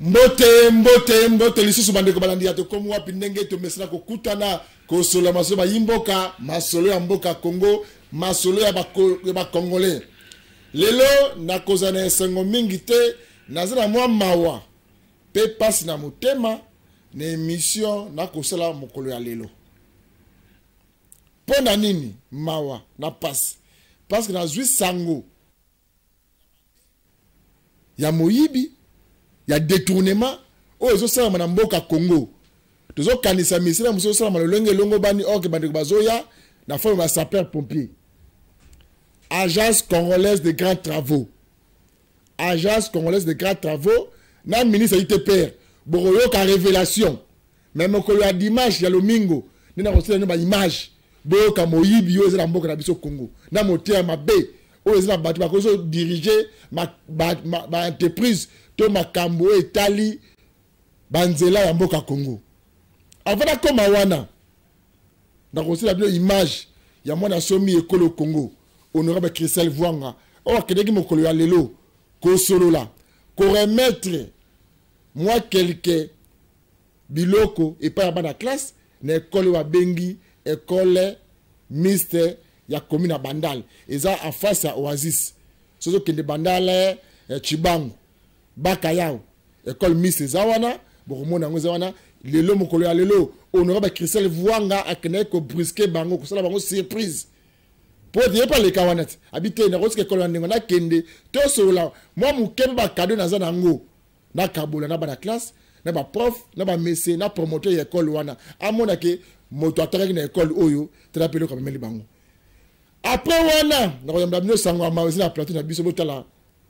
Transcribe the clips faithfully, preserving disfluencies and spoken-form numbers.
Mbote mbote mbote lisusu bandeko balandi ya to komo wapi ndenge to mesina ko kutana ko solo masolo ba yimboka masolo ya mboka Congo masolo ya ba ba Congolais lelo na kozana esengo mingi te nazana mwa mawa pe passe na mutema na émission na kosala mokolo ya lelo pona nini mawa na passe parce que na zwi sango ya moyibi ya détournement o zo sala na mboka Congo tozo kanisa misira muso sala malolenge longo bani ok bandeko bazoya na forme ba sapeur pompier agence congolaise de grands travaux agence congolaise de grands travaux na ministre I T P R boroyo ka révélation même mokolo ya dimanche ya lomingo nina kosala no ba image bo ka moyibi yo za mboka na biso Congo na motia mabe o za batu ba kozo diriger ma ba, ma, ma entreprise to makambo etali banzela ya mboka Congo avana koma wana na kosala bio image ya mwana somi ekolo Congo honorable Christelle Vwanga o akedeki mokolo ya lelo ko solola ko remettre moi quelque biloko et pas bana classe na école wa bengi école mixte ya commune Bandal eza en face à Oasis sozo kende Bandal eh, Chibangu Bakayao école mixte zawana bokomona ngo zawana lelo mokolo ya lelo honorable Christelle Vwanga akene ko brusquer bango ko sala bango surprise pour dire pas les kawanet habiter na roske école ndingo na kende to sola moi mukemba ba cadeau na zana ngo na kabola na ba classe na ba prof na ba messe na promoteur ya école wana amona ke moto ataki na école oyo trapelo ka meli bango après wana na koyamba bino sango ma na plateau na biso botala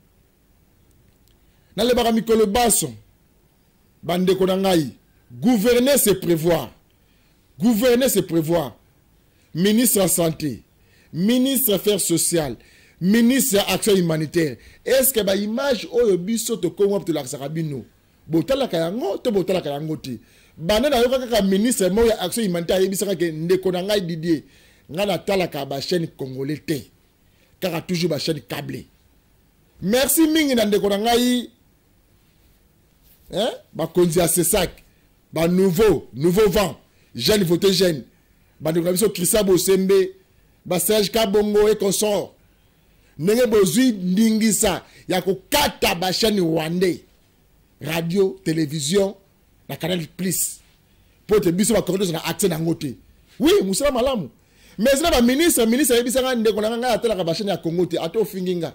na le bara mikolo baso bande ko na ngai gouverner c'est prévoir gouverner c'est prévoir ministre de la santé ministre affaires sociales ministre action humanitaire est-ce que ba image oyo biso to ko ngop to la sarabino botala ka yango to botala ka yango ti bana na yoka ka ministre mo ya action humanitaire yebisaka ke ndeko na ngai Didier ngana tala ka ba chaîne congolais te kaka toujours ba chaîne câblée merci mingi na ndeko na ngai hein ba konzi a sesak ba nouveau nouveau vent jeune voté jeune ba ndeko biso Christa Bosembe ba Serge Kabongo et consort nenge bozui ndingisa ya kokata ba chaîne rwandais radio télévision na Canal Plus pour te biso ba corridor na accès na ngote oui musala malamu mais na ba ministre ministre yebisanga ndeko na nga atala ka ba chaîne ya Congo te ato finginga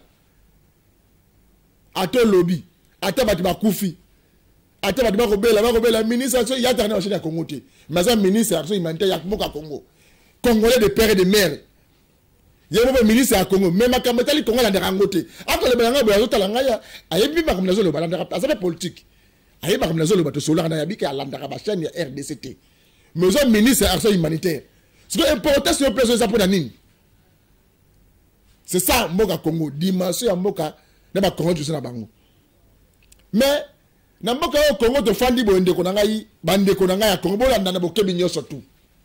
ato lobby ato batu bakufi ato batu bakobela bakobela ministre so ya tana ba chaîne ya Congo te mais ça ministre action humanitaire ya mboka Congo congolais de père et de mère yebo ministre ya Congo même makamotali Congo la nderangote akole belanga bo azotala ngaya ayebi makamna zo balanda azaba politique ayebi makamna zo bato sola na yabika alanda ba chaîne ya R D C T mais zo ministre action humanitaire c'est important sur place ça pour nini c'est ça mboka Congo dimension ya mboka na ba Congo juste na bango mais na mboka yo Congo to fandi bo ndeko na ngai bande ko na ngai ya Congo bolanda na bokebi nyoso tu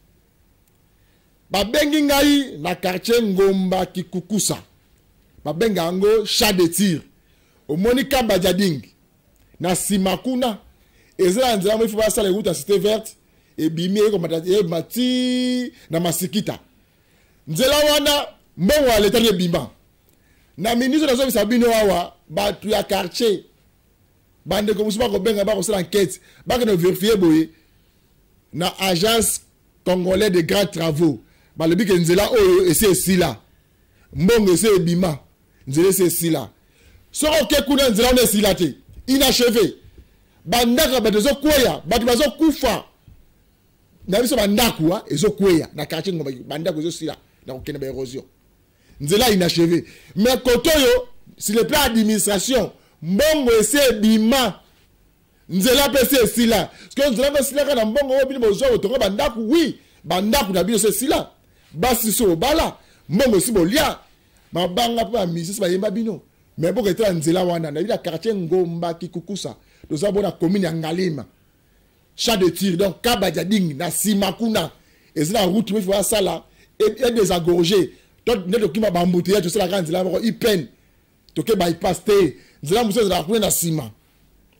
babengi ngai na quartier Ngomba Kikukusa babenga ngo chat de tir au Monica Bajading na Simakuna ezala nzela mo ifuba sala route à Cité Verte et bimi ko matati mati na Masikita nzela wana mbongo wa leta de bimba na ministre na zo bisabino wawa batu ya quartier bande ko musuba ko benga ba ko sala enquête ba ko vérifier boye na agence congolaise de grands travaux balobi ke nzela oyo ese sila mbongo ese bima nzela ese sila soko ke kuna nzela on sila te inachevé bandaka bato zo kweya bato bazo kufa na biso bandaku wa ezo kweya na quartier Ngomba bandako ezo sila na kokena ba érosion nzela inachevé mais kotoyo sur le plan administration mbongo ese bima nzela pese sila parce que nzela pese sila kana mbongo obi bozo otonga bandaku oui bandaku na biso sila basi so bala mbongo si bolia mabanga pa misisi ba yemba bino mais boko etala nzela wana na bila quartier Ngomba Kikukusa toza bona commune ya Ngalima chat de tir donc Kabajading na Simakuna ezina route il faut sala et désagorger tot ne dokima bambouteya to sala kanzela bako ipen to ke bypass te nzela muso za kuna na sima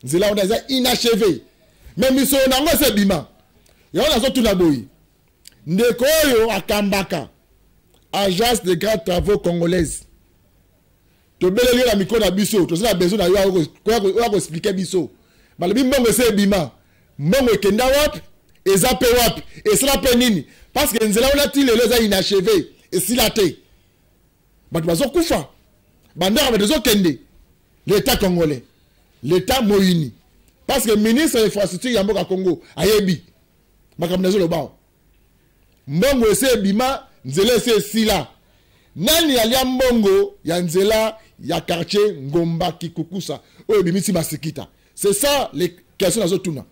nzela on a inachevé mais miso nango se bima ya on a tout na boyi ndeko yo akambaka agence de grands travaux congolaise to beleli la micro na biso to na besoin na yo ko ko expliquer biso balobi mbongo se bima mbongo ekenda wapi ezape wapi esala pe nini parce que nzela on a ti lelo za inachevé esila te bato bazokufa bandaka bato kende l'état congolais l'état moyini parce que ministre de l'infrastructure ya mboka Congo ayebi makambo nazo lobao mbongo ese bima nzela ese sila nani alia mbongo ya nzela ya quartier Ngomba Kikukusa oyo bimisi masikita c'est ça les questions nazo tuna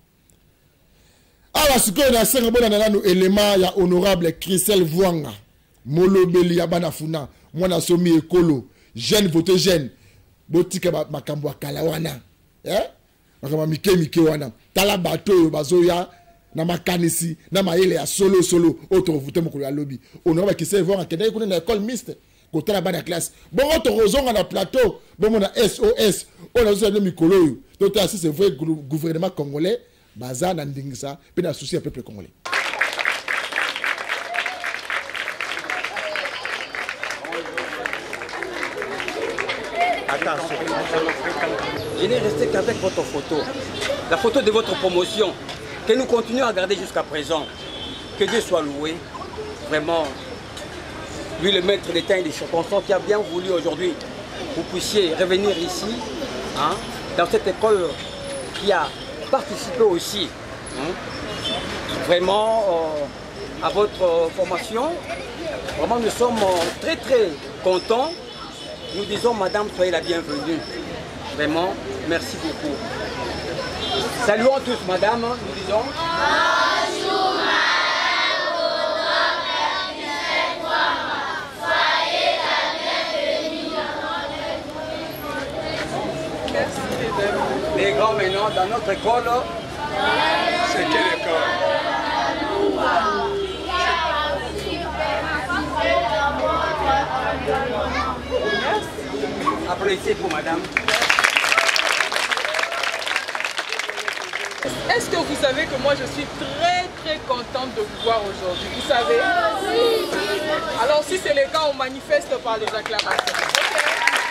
ala sikoyo na senga bona nanu élément ya honorable Christelle Vuanga molobeli ya bana funa mwana somi ekolo jeune vote jeune botika makambo akala wana eh makambo mike mike wana tala bato bazoya na makanisi na maele ya solo solo auto vote mokolo ya lobby honorable Christelle Vuanga kende kuna na école mixte kotala bana classe bongo to rozonga na plateau bongo na S O S on a zo na mikolo yo to ta c'est vrai gouvernement congolais baza na ndingisa pe na souci ya peuple congolais. Attention. Je n'ai resté qu'avec votre photo, la photo de votre promotion, que nous continuons à garder jusqu'à présent. Que Dieu soit loué. Vraiment, lui le maître des temps et des circonstances qui a bien voulu aujourd'hui vous puissiez revenir ici, hein, dans cette école qui a participé aussi hein, vraiment euh, à votre formation. Vraiment, nous sommes très très contents. Nous disons, madame, soyez la bienvenue. Vraiment, merci beaucoup. Saluons tous, madame. Nous disons. Bonjour, madame. Soyez la bienvenue. Merci, mesdames. Les grands, maintenant, dans notre école. C'est quelle école? Applaudissez pour madame. Est-ce que vous savez que moi je suis très très contente de vous voir aujourd'hui? Vous savez? Oui. Alors si c'est le cas, on manifeste par les acclamations. Okay.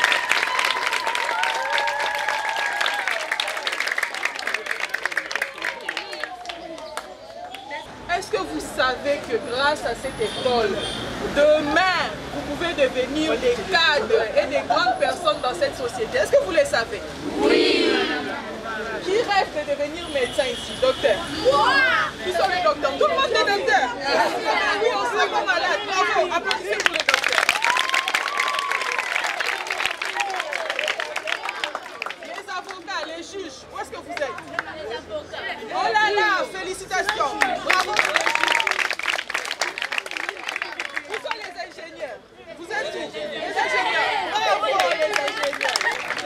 Est-ce que vous savez que grâce à cette école, demain, vous pouvez devenir des cadres et des grandes personnes dans cette société? Est-ce que vous le savez? Oui. Qui rêve de devenir médecin ici? Docteur? Qui sont les docteurs? Tout le monde est docteur? Oui, on se sent pas malade. Bravo, applaudissez pour les docteurs. Les avocats, les juges, où est-ce que vous êtes? Les avocats. Oh là là, félicitations. Bravo pour les juges. Où sont les ingénieurs? Vous êtes où? Les ingénieurs. Bravo les ingénieurs.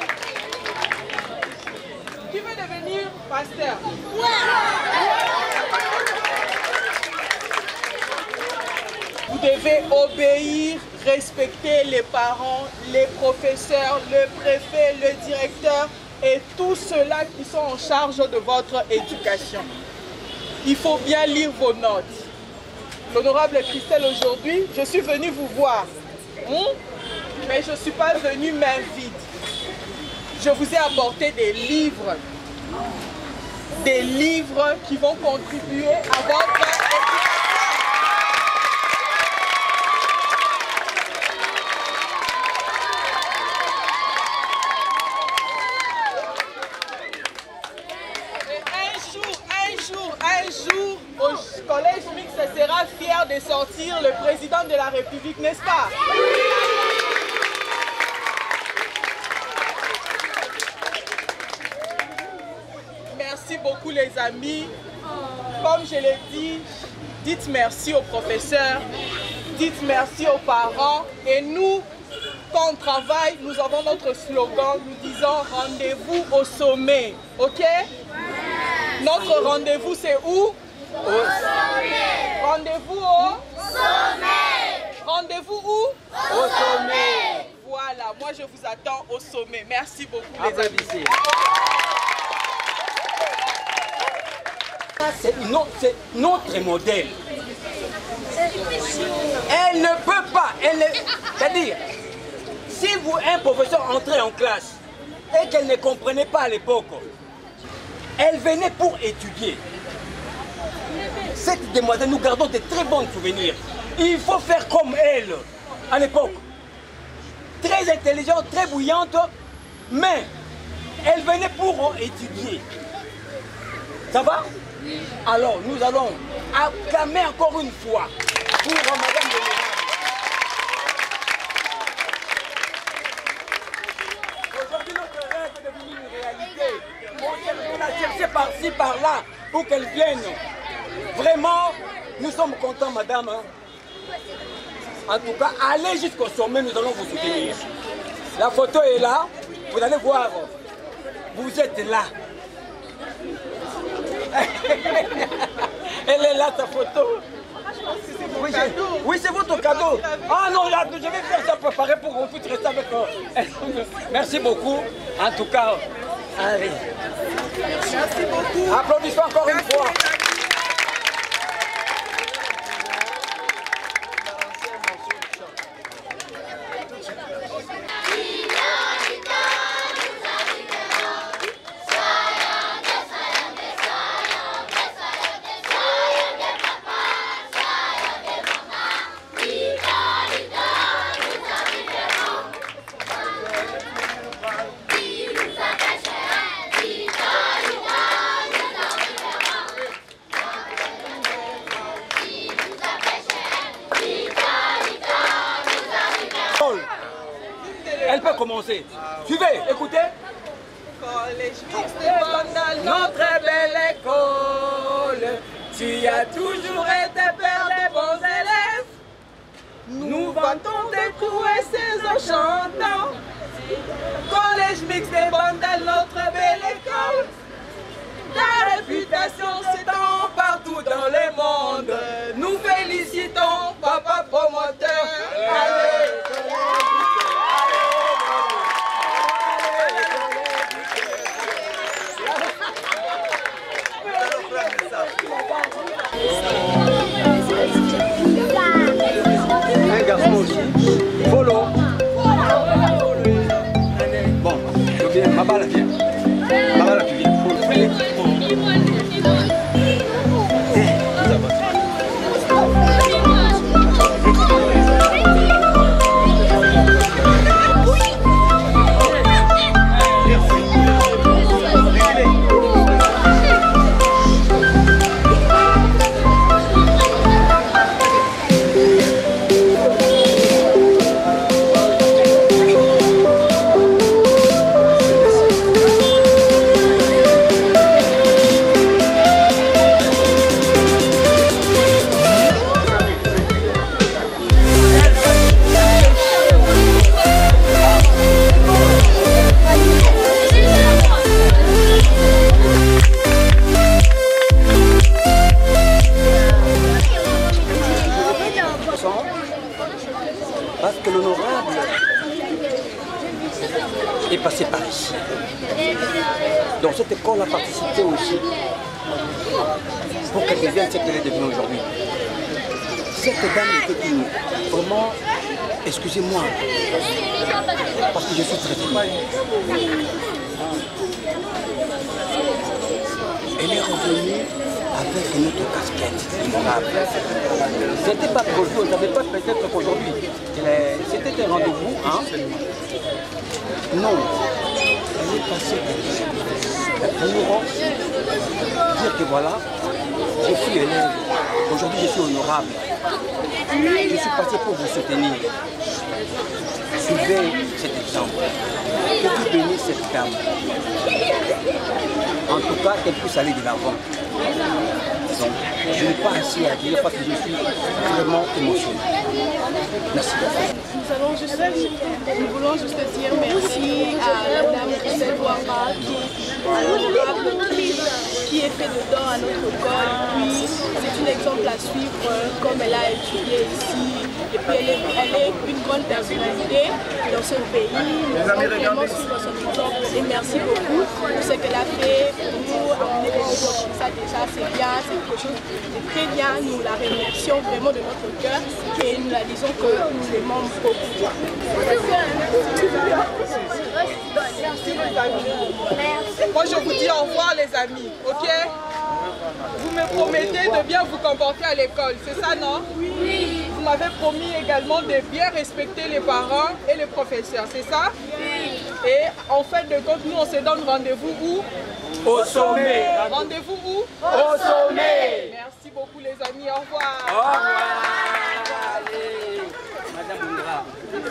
Qui veut devenir pasteur? Vous devez obéir, respecter les parents, les professeurs, le préfet, le directeur et tous ceux-là qui sont en charge de votre éducation. Il faut bien lire vos notes. L'honorable Christelle, aujourd'hui, je suis venue vous voir, hein? Mais je ne suis pas venue main vide. Je vous ai apporté des livres, des livres qui vont contribuer à votre éducation. Au collège mixte sera fier de sortir le président de la République, n'est-ce pas? Merci beaucoup les amis. Comme je l'ai dit, dites merci aux professeurs, dites merci aux parents. Et nous, quand on travaille, nous avons notre slogan, nous disons rendez-vous au sommet. Ok? Notre rendez-vous c'est où? Au sommet. Rendez-vous au sommet. Rendez-vous où? Au sommet. Voilà, moi je vous attends au sommet. Merci beaucoup les amis. C'est notre modèle. Elle ne peut pas, elle ne... c'est-à-dire, si vous, un professeur entrait en classe et qu'elle ne comprenait pas à l'époque, elle venait pour étudier. Cette demoiselle, nous gardons de très bons souvenirs. Il faut faire comme elle, à l'époque. Très intelligente, très bouillante, mais elle venait pour étudier. Ça va? Alors, nous allons acclamer encore une fois pour Madame de Aujourd'hui, notre rêve est devenu une réalité. On a cherché par-ci, par-là, pour qu'elle vienne. Vraiment, nous sommes contents, madame. En tout cas, allez jusqu'au sommet, nous allons vous soutenir. La photo est là, vous allez voir. Vous êtes là. Elle est là, ta photo. Oui, oui c'est votre cadeau. Ah non, là, je vais faire ça préparer pour qu'on puisse rester avec eux. Merci beaucoup. En tout cas, allez. Merci beaucoup. Applaudissons encore une fois. Elle peut commencer. Suivez, écoutez. Collège mixte de Bandal, Notre belle école, tu as toujours été père des bons élèves. nous vantons des coups et ses enchantants. Collège mixte de Bandal, notre belle école. Ta réputation s'étend partout dans le monde. Nous félicitons papa promoteur. Allez, un garçon aussi. Follow. Bon, je viens. Maman, viens. Maman, tu viens. Parce que l'honorable est passé par ici. Donc cette école a participé aussi pour qu'elle devienne ce qu'elle est devenue aujourd'hui. Cette dame était une, vraiment, excusez-moi, parce que je suis très triste. Elle est revenue avec une autre casquette honorable. Ce n'était pas prévu, on ne savait pas peut-être qu'aujourd'hui. C'était un rendez-vous, hein? Non. Elle est passée pour dire que voilà, je suis élève. Aujourd'hui, je suis honorable. Je suis passé pour vous soutenir. Suivez cet exemple. Que vous bénisse cette dame. En tout cas, qu'elle puisse aller de l'avant. Donc, je n'ai pas assez à dire parce que je suis vraiment émotionné. Merci. Nous, allons juste, nous voulons juste dire merci à la dame Christelle Ouama qui, l'honorable qui, qui est fait dedans à notre école. Puis c'est un exemple à suivre comme elle a étudié ici. Et puis elle est, elle est une grande personnalité dans ce pays. Nous allons vraiment suivre son exemple. Et merci beaucoup pour ce qu'elle a fait pour nous amener des choses comme ça déjà. c'est bien, c'est quelque chose de très bien. Nous la remercions vraiment de notre cœur et nous la disons que nous l'aimons beaucoup. Moi je vous dis au revoir les amis, ok? Vous me promettez de bien vous comporter à l'école, c'est ça non? Oui. Vous m'avez promis également de bien respecter les parents et les professeurs, c'est ça? Oui. Et en fait de compte, nous on se donne rendez-vous où? Au sommet. Rendez-vous où? Au sommet. Merci beaucoup les amis, au revoir. Au revoir. Allez, Madame Indra.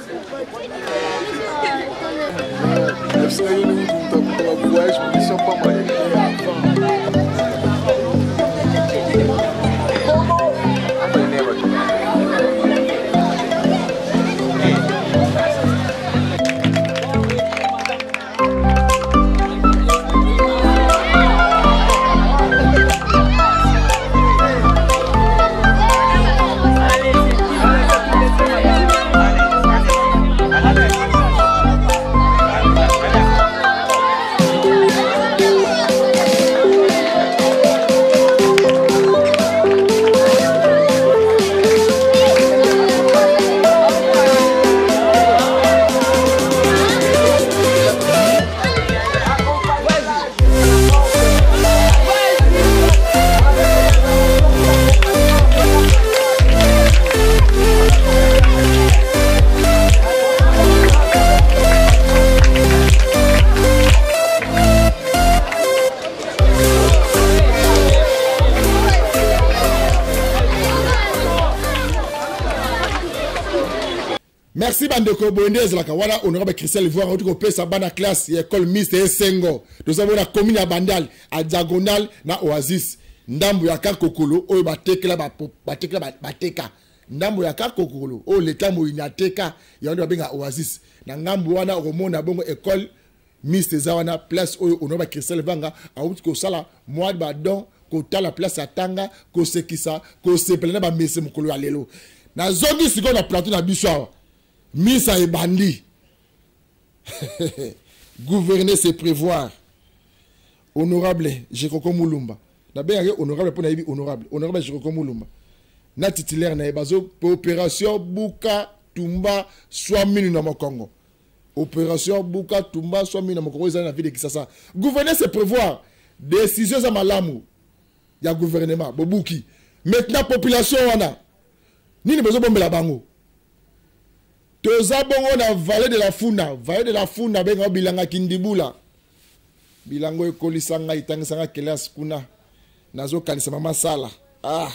Merci bandeko Bondez la kawala honorable Christelle voir en tout cas sa bana classe école Miss et Sengo. Nous avons la commune à Bandal à diagonale na Oasis. Ndambu ya kakokolo o batekela ba batekela bateka. Ndambu ya kakokolo o leta mo inateka ya ndo benga Oasis. Na ngambu wana romona bongo école Miss Zawana place o honorable Christelle Vanga a outi ko sala moi ba don ko tala place atanga ko sekisa ko sepelena ba messe mukolo ya lelo. Na zongi siko na plateau na biso Misa et bandit. Gouverner, c'est prévoir. Honorable, Jekoko Moulumba. D'abord, honorable pour naïbi honorable. Honorable Jekoko Moulumba. Na titulaire na bazo pour opération Buka Tumba soit minu na Congo. Opération Buka Tumba soit minu na Congo. Ils ont la vie de qui ça. Gouverner, c'est prévoir. Décisions à malamu. Il y a gouvernement. Bobuki. Maintenant, population wana. Ni ne besoin bomber la bango. Toza bongo na vallée de la Funa, vallée de la Funa benga bilanga kindibula. Bilango ekolisanga itangisanga kelas kuna. Nazo kanisa mama sala. Ah.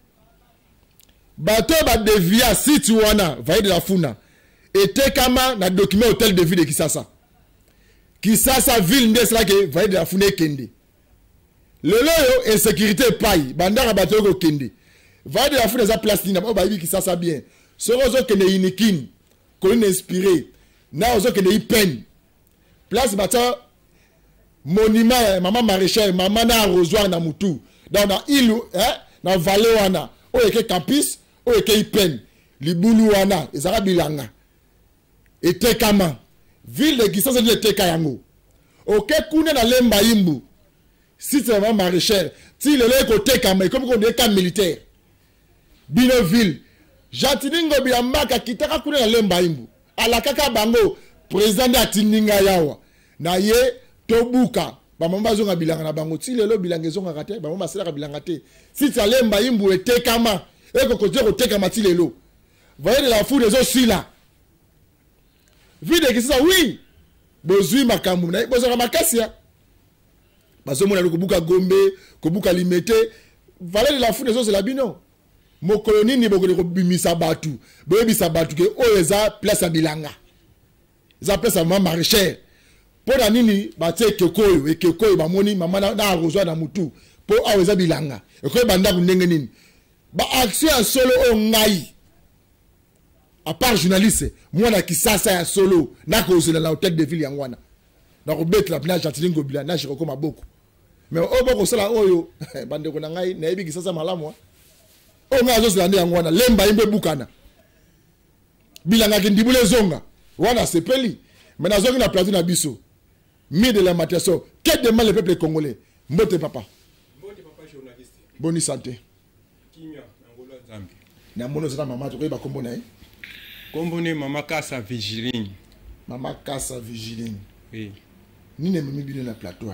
Bato ba devia site wana vallée de la Funa. Ete kama na document hôtel de ville de Kisasa. Kisasa ville ndesla ke vallée de la Funa kende. Lelo yo insécurité paille, bandara bato ko kende. Vallée de la Funa za place nina ba bi Kisasa bien. Sorozo kende inikini. Qu'on inspiré, na ozo que des peine. Place bata monument maman maraîchère, maman na arrosoir na mutu. Dans na île hein, na vallée wana. O eke campus, o eke peine. Libulu wana, ezara bilanga. Et tekama. Ville de Kisasa de tekayango. OK kuna na lemba imbu. Si c'est maman maraîchère, si le lait côté kama comme qu'on est camp militaire. Bino ville Jatiningo biamaka kitaka kuna na lemba imbu. Ala kaka bango président de Atininga yawa. Na ye tobuka. Ba mamba zonga bilanga na bango. Ti lelo bilanga zonga kate, ba mamba sela bilanga te. Si ta lemba imbu ete kama, eko kote ko te kama ti lelo. Voyez de la foule des aussi là. Vide que ça oui. Bozui makambu na bozora makasia. Bazo mona ko Gombe, ko buka limete. Voyez de la foule des aussi la bino. Mo koloni ni boko de bimisa batu boye bisa batu ke o eza place à bilanga eza place à maman maraîchère pour na nini ba tie kekoyo e kekoyo ba moni mama na arrosoir na mutu pour a eza bilanga e ko banda ku ndenge nini ba action ya solo o ngai à part journaliste moi na Kisasa ya solo na ko zela na hôtel de ville ya ngwana na ko bet la plage atilingo bila na jiko koma boko mais o boko sala oyo bande ko na ngai na ebi Kisasa malamu. O nga zo zilande yango wana lemba imbe bukana bilanga kindibule zonga wana sepeli mais na zongi na plateau na biso mi de la matation que demande le peuple congolais mbote papa mbote papa journaliste. Bonne santé. Kimia, Angola, Zambie. Na mono zana mama to ba kombo na ye. Kombo ne Mama Kasa Vigiline. Mama Kasa Vigiline. Oui. Ni ne mimi bino na plateau.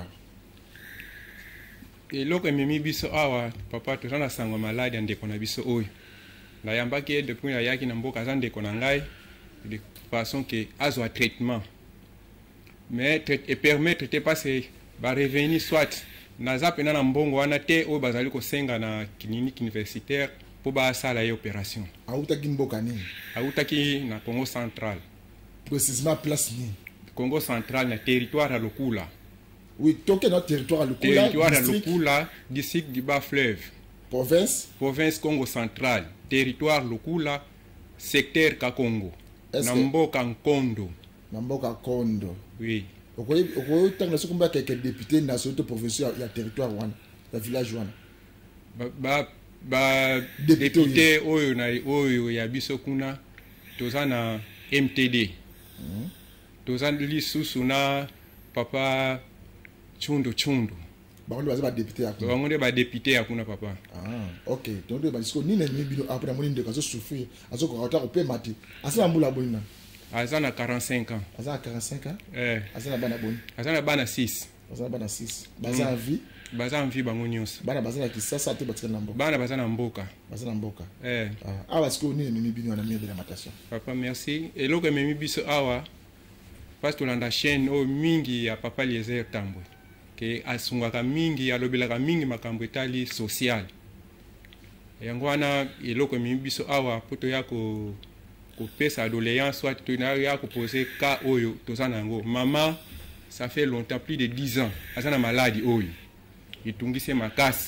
Et loko mimi biso awa papa to na sango malade ande kona biso oyo. Na yambaki depuis na yaki na mboka zande kona ngai de façon que azwa traitement. Mais et permettre te passer ba revenir soit na zape na mbongo wana te o bazali ko senga na clinique universitaire pour ba sala ya opération. Auta ki mboka nini? Auta ki na Congo central. Précisément place ni Congo central na territoire à Lokula. Oui, toke notre territoire à Lokula. Territoire à Lokula, district du bas fleuve. Province Province Congo central. Territoire Lokula, secteur Kakongo. Namboka Nkondo. Namboka Kondo. Oui. Okoye okoye tanga sokumba quelques députés nationaux provinciaux ya territoire wana, ya village wana. Ba ba, ba député oyo na oyo ya biso kuna tozana M T D. Mm. Tozana lisusu na papa Chundo Chundo. Ba on ba député ya kuna. Ba on ba député ya kuna papa. Ah, OK. Donc ba disco ni na mibino après moni ndeka zo souffrir, azo ko ata ko pe mati. Asa mbula bonina. Azana quarante-cinq ans. Azana quarante-cinq ans? Eh. Azana bana boni. Azana bana six. Azana bana six. Baza en vie. Baza en vie bango nyonso. Bana bazana kisasa te batika na mboka. Bana bazana mboka. Bazana mboka. Eh. Ah, ah parce que ni mimi bino na mieux de la matation. Papa merci. Et loko mimi biso awa parce que landa chaîne o mingi ya papa Eliezer Tambwe. Ke asungaka mingi alobelaka mingi makambo etali social. Yango wana eloko mimi biso awa poto yako ko pesa doléance soit tu n'as rien à poser cas oyo tozana ngo maman ça fait longtemps plus de dix ans azana maladie oyo itungise makasi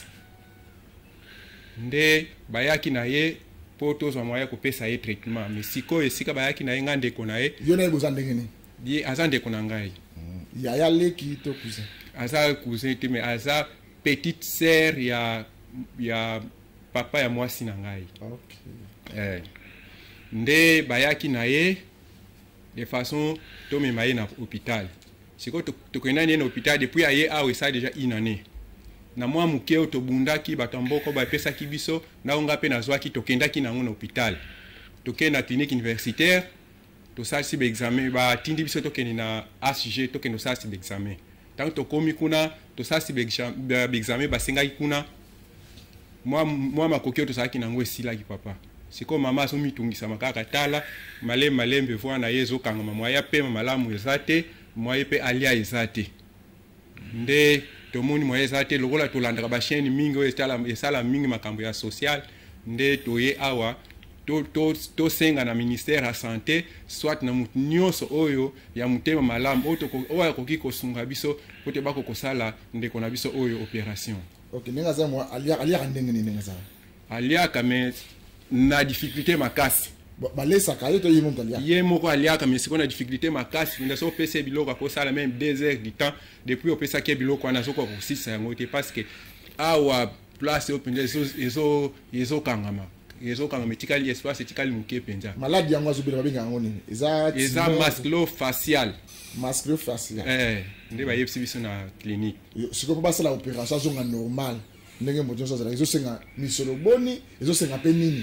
nde bayaki na ye poto zo moya ko pesa ye traitement mais siko esika bayaki na ye ngande kona ye yo na bozande ngene di azande kona ngai ya ya leki to cousin aza cousin te mais aza petite sœur ya ya papa ya mwasi na ngai. OK. Eh nde bayaki na ye de façon to me maye na hôpital siko to to kena na hôpital depuis aye awe ça déjà une année na mwa mukeo to bundaki batamboko ba pesa kibiso na onga pe na zwaki to kendaki na ngona hôpital to kena clinique universitaire to ça si be examen ba tindi biso to kena na A C G to kena ça si be examen tant to komi kuna to ça si be examen ba senga kuna moi moi makokeo to ça ki na ngo esila ki papa. Siko mama so mitungisa makaka tala male malembe vo na yezo kanga mama ya pe malamu ezate moye pe alia ezate nde to moni moye ezate lokola to landaka ba chaîne mingi esala esala mingi makambo ya social nde to ye awa to to to senga na ministère ya santé soit na nyonso oyo ya mutema malamu oto ko oya koki ko sunga biso pote bako kosala nde kona biso oyo opération. OK, nenga za mo alia alia ndenge ni nenga za alia kame na difficulté makasi balesa ka yoto yimo mtalia ye moko aliaka mais siko na difficulté makasi nda so pesa biloko ko sala même deux heures du temps depuis o pesa ke biloko na soko ko six yango te parce que awa place o penza ezo ezo ezo kangama ezo kangama tikali espace tikali muke penza maladi yango azobela babenga ngo nini eza eza masculo-facial masculo-facial eh nde ba yepsi biso na clinique siko pa sala opération zonga normal ndenge moto so sala ezo senga misolo boni ezo senga pe nini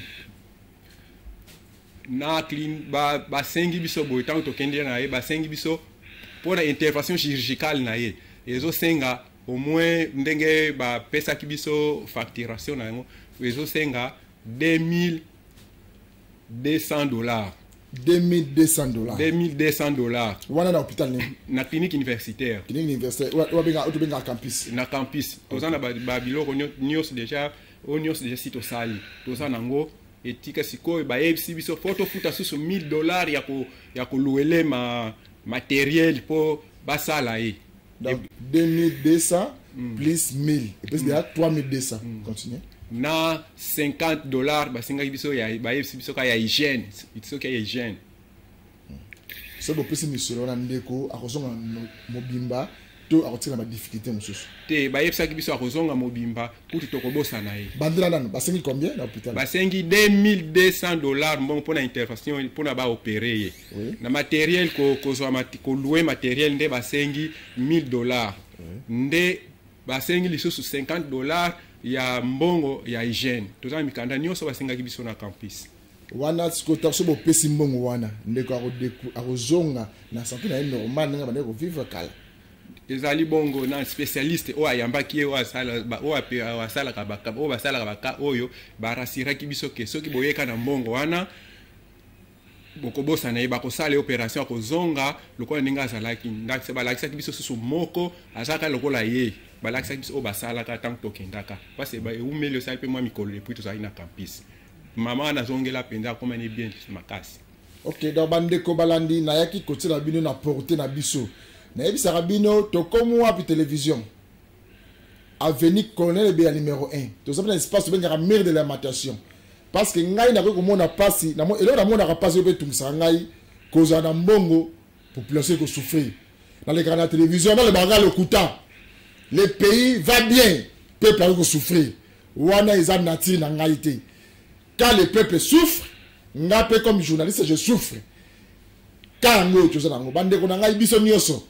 na clean ba ba sengi biso boy tant to kende na ye ba sengi biso pour la intervention chirurgicale na ye ezo senga au moins ndenge ba pesa ki biso facturation na ngo ezo senga deux mille deux cents dollars deux mille deux cents dollars deux mille deux cents dollars wana na hôpital ni na clinique universitaire clinique universitaire wa benga auto benga campus na campus tozana ba, ba biloko nyos déjà onios déjà sito sali tozana ngo etika sikoyo ba yebisi biso photo futa susu mille dollars ya ko ya ko louer ma matériel pour basala e donc deux mille deux cents mm. plus mille et puis déjà trois mille deux cents mm. continue na cinquante dollars basinga biso ya ba yebisi biso ka ya hygiène biso ka ya hygiène so bo pesi misolo na ndeko akozonga mobimba to akotira ba difficulté mususu te ba yebisa biso akozonga mobimba kuti tokobosa na ye bandela nano basengi combien na hôpital basengi deux mille deux cents dollars bon pour na intervention pour na ba opérer ye oui. Na matériel ko kozwa mati ko louer matériel nde basengi mille dollars oui. Nde basengi lisusu cinquante dollars ya mbongo ya hygiène toza mikanda nyonso basengaki biso na campus wana sikota so bo pesi mbongo wana ndeko akodeku akozonga na santé na normal nga bande ko vivre kala ezali bongo na spécialiste o ayambaki ye o asala o ape asala ka baka o basala ka baka oyo barasiraki biso ke soki boyeka na mbongo wana bokobosa na ye bakosala opération akozonga lokola ndenge azalaki ndakisa balakisaki biso susu moko azalaka lokola ye balakisaki biso o basalaka ntango tokendaka parce que eumeli osali mpe mwa mikolo depuis tozalaki na campus mama wana azongela mpenza akomani bien makasi ok donc bandeko balandi nayaki kotiela bino na porte na biso nayebisaka bino tokomi wapi télévision avenue colonel ebeya numéro un toza mpena espace tobengaka mire de l'alimentation parce que ngai nakoki komona pasi eloko namonaka pasi oyo mpe etungisaka ngai kozala na mbongo population ekosouffrir nalekaka na télévision nalebaka lokuta le pays va bien peuple akoki kosouffrir wana eza nature na ngai te quand le peuple souffre nga mpe comme journaliste je souffre ka yango oyo toza nango bandeko na ngai biso nyonso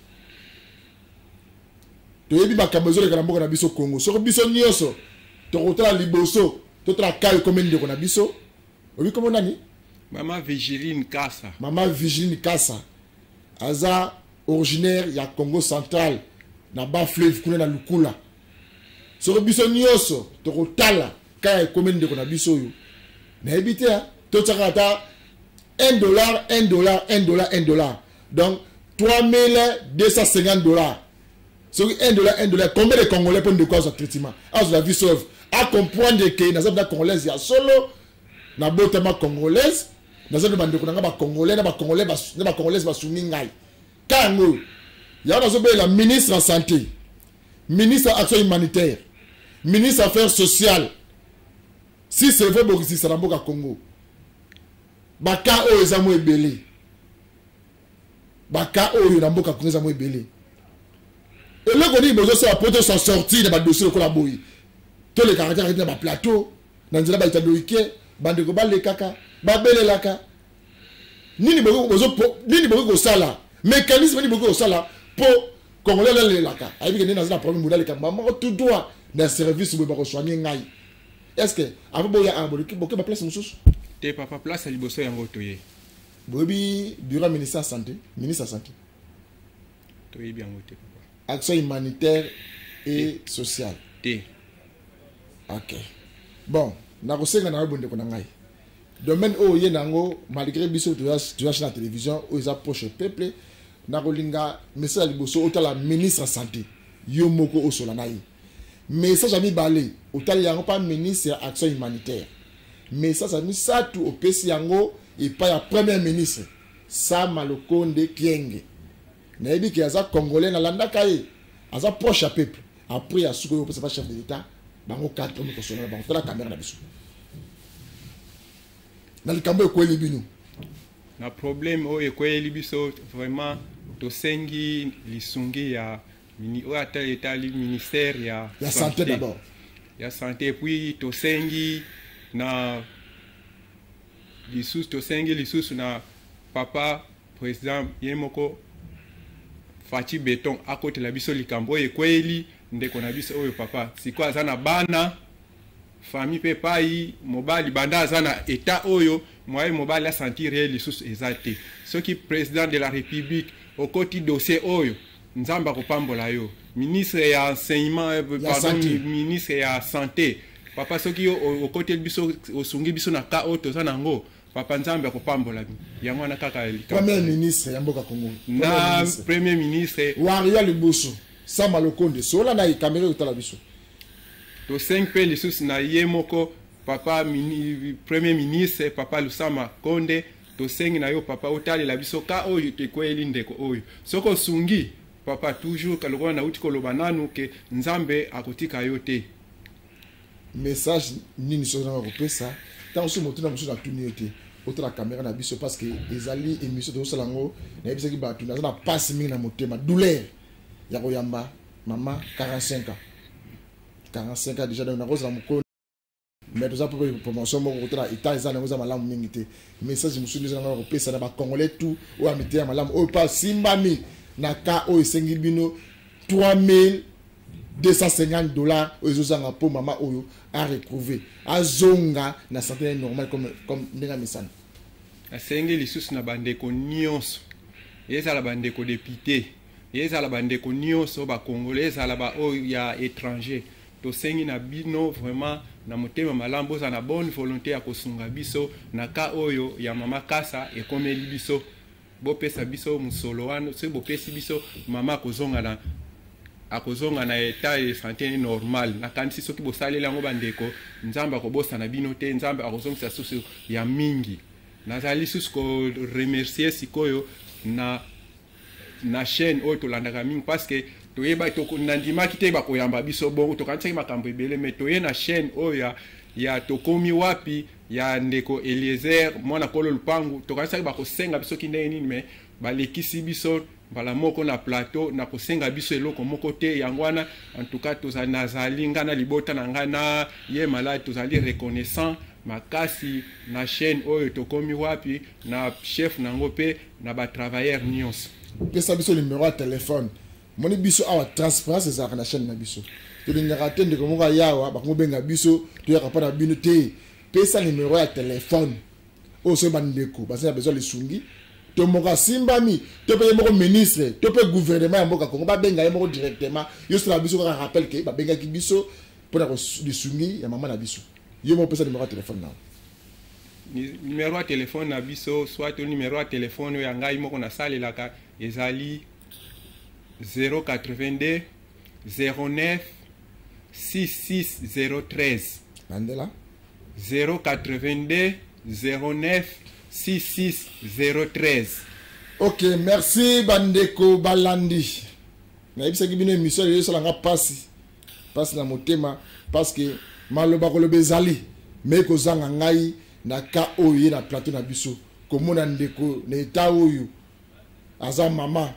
toyebi makambo ezoleka na mboka na biso Congo soki biso nyonso tokotala liboso totala kai komeni ndeko na biso obi komo nani mama Vigiline Kasa mama Vigiline Kasa aza originaire ya Congo central na bas fleuve kuna na Lukula soki biso nyonso tokotala kai komeni ndeko na biso oyo nayebi te totaka ata un dollar un dollar un dollar un dollar donc trois mille deux cent cinquante dollars soki un dollar un dollar combien de Congolais pour de quoi ce traitement à la vie sauve à comprendre que na zone congolaise ya solo na botama congolaise na zone bandeko na ba congolais na ba congolais na ba congolaise ba suni ngai kango ya na zobe la ministre en santé ministre action humanitaire ministre affaires sociales si c'est vrai bokisi saramboka Congo baka o ezamo ebele baka o yo na mboka Congo ezamo ebele et le goni besoin ça pour s'en sortir de ba dossier ko la boyi tous les caractères de ba plateau na nzela ba itadoike bandeko ba le kaka ba bele laka nini boko besoin nini boko ko sala mécanisme ni boko ko sala pour congolais le laka ayi ke na zela problème mudale ka mama tout droit na service bo ba ko soigner ngai est-ce que avant boya a bolo ki boko ba place mususu te papa place liboso yango toye bobi bureau ministère santé ministre santé toye bien ngote action humanitaire et sociale te ok bon nakosenga na bonde ko na ngai domaine o ye nango malgré biso tu as na télévision o isa proche peuple nakolinga message liboso otala ministre santé yo moko o sola nai message ami balé otala yango pas ministre action humanitaire message ami ça tout au pesi yango et pas ya premier ministre Sama Lokonde Kienge nayebi ki aza congolais na landa kaye aza proche à peuple après ya suko yo pas chef de l'état bango quatre on ko sona bango tala caméra na biso na likambo ko libino na problème o ekweli biso vraiment to sengi lisungi ya mini o ata état li ministère ya ya santé d'abord ya santé puis to sengi na lisusu to sengi lisusu na papa président yemoko Fati Beton à côté la biso likambo ekweli ndeko na biso oyo papa siko azana bana famille pe pai mobali banda azana état oyo moi mobali a sentir lisusu ezate soki président de la république au côté dossier oyo nzamba kopambola yo ministre ya enseignement pardon ministre ya santé papa soki au côté biso osungi biso na ka oto zanango papa nzambe kopambola yango na kaka premier ministre ya mboka Congo na premier ministre Waria Liboso Sama Lokonde sola na ikamera utala biso to cinq pe lisusu na yemoko papa mini, premier ministre papa Lusama Konde to cinq na yo papa otali la biso ka oyo tekweli ndeko oyo soko sungi papa toujours kaloko na uti koloba nanu ke nzambe akotika yo te message nini so na ko pesa tant que moto na musu na tuni yote autre la caméra na biso parce que ezali émission de salango na biso ki ba tuni na passe mingi na motema douleur ya koyamba maman quarante-cinq ans quarante-cinq ans déjà na koza moko mais tout ça pour promotion moko autre état ezana koza malamu mingi te message musu na ko pesa na ba congolais tout o amité ya malamu o pas simbami na ka o esengi bino trois mille deux cent cinquante dollars ozozanga po mama oyo a retrouver azonga na santé normal comme comme ndenga misana asengi lisusu na bandeko nyonso ezala bandeko député ezala bandeko nyonso ba congolais ezala ba oyo ya étranger tosengi na bino vraiment na motema malambo za na bonne volonté ya kosunga biso na ka oyo ya mama kasa ekomeli biso bopesa biso musolo wana se bopesi biso mama kozonga na akozonga na état de santé normal na kanisi soki bosalela ngo bandeko nzamba kobosa na bino te nzamba akozongisa susu ya mingi nazali susu ko remercier sikoyo na na chaîne oyo tolandaka mingi parce que toyeba toko nandimaki te bakoyamba biso bongo tokanisaki makambo ebele mais toye na chaîne oyo ya ya tokomi wapi ya ndeko Eliezer mwana kolo lupangu tokanisaki bakosenga biso kindenge nini mais balekisi biso mbala moko na plateau na kosenga biso eloko moko te yango wana en tout cas tozali nazali nga na libota na nga na ye malade tozali reconnaissant makasi na chaîne oyo tokomi wapi na chef nango pe na batravailleur nyonso pesa biso numéro ya téléphone moni biso awa transparence ezalaka na chaîne na biso tolingaka te ndeko moko yawa bakomobenga biso toyaka mpo na bino te pesa numéro ya téléphone oyo soki bandeko bazali na besoin lisungi to moko asimbami to mpe ye moko ministre to mpe gouvernement ya mboka kongo babenga ye moko directement yo sala biso kaka rappel ke babengaki biso mpona lisungi ya mama na biso yo moko pesa numéro ya téléphone nao numéro ya téléphone na biso soit to numéro ya téléphone oyo ya ngai moko nasalelaka ezali zéro quatre-vingt-deux zéro neuf six six zéro treize Mandela zéro quatre-vingt-deux zéro neuf six six zéro treize. Ok, merci bandeko balandi. Nayebisaki bino émission de solanga pasi. Pasi na motema parce que maloba ko lobezali mais ko zanga ngai na ka oyo na plateau na biso komona ndeko na eta oyo aza mama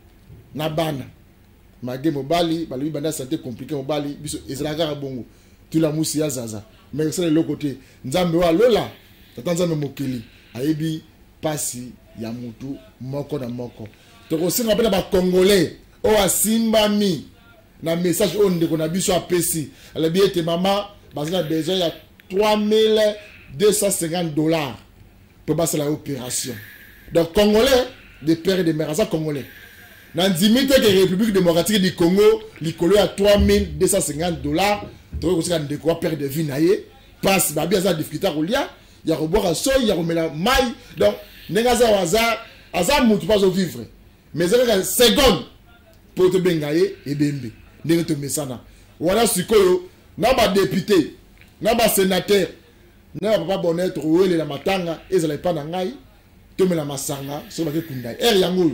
na bana mage mobali balobi banda santé compliqué mobali biso ezalaka bongo tula musi ya zaza mais c'est le côté nzambe wa lola tata nzambe mokili ayebi pasi ya mutu moko na moko tokosinga pe na ba congolais o asimbami na message on ndeko na biso apesi alobi ete mama bazana besoin ya trois mille deux cent cinquante dollars pour passer la opération. Donc congolais des pères et des mères ça congolais dans dimite que République démocratique du Congo l'icolo à trois mille deux cent cinquante dollars donc aussi quand de quoi perdre de vie naie passe ba bien ça difficulté kolia ya roboka so ya romela mai donc nengaza waza aza mutu pas au vivre mais c'est seconde pour te bengaye et bembe ndenge to mesana wala sikoyo na ba député na ba sénateur na papa bonnet trouver la matanga ezala pa na ngai to mela masanga so ba ke kundai er yango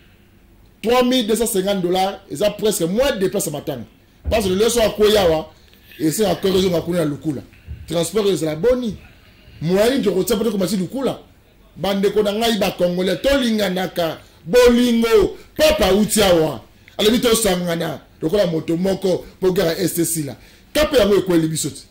trois mille deux cent cinquante dollars et ça presque moins de place matanga parce que le leçon akoyawa et c'est encore raison makuna lukula transport c'est la boni moyen de rotsa pour commencer lukula bande ko na ngai ba congolais to linganaka bolingo papa utiawa alebi to sangana lokola moto moko pogara S T C là kape yango ekweli bisoti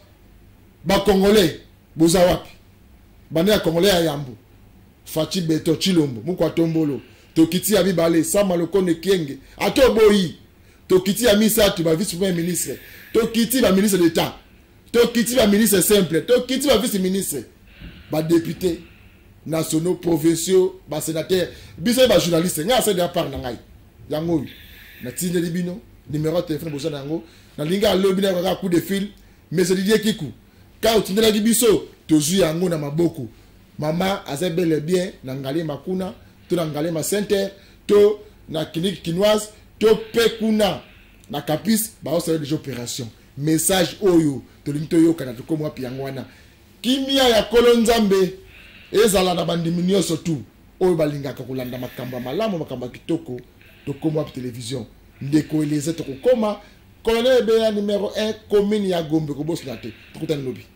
ba congolais boza wapi bande ya congolais ya yambo Fachi Beto Chilombo mukwa tombolo tokiti ya bibale sama lokone kienge ato boyi tokiti ya misatu ba vice premier ministre tokiti ba ministre d'état tokiti ba ministre simple tokiti ba vice ministre ba député nationaux provinciaux ba sénateur biso ba journaliste nga c'est de part na ngai yango na tinde libino numéro de téléphone boza nango na linga lobi na ka coup de fil mais c'est Didier Kikou ka utindela biso tozu yango na maboko mama azebele bien na ngale makuna to na ngale ma center to na clinique chinoise to pekuna na capis ba osala des opérations message oyo to linto yo kana to komwa piangwana kimia ya kolonzambe ezala na bandimi nyonso tu oyo balingaka kolanda makamba malamu makamba kitoko to komwa télévision ndeko eleze to kokoma colonel be numéro un commune ya Gombe ko bosna te tukutani lobi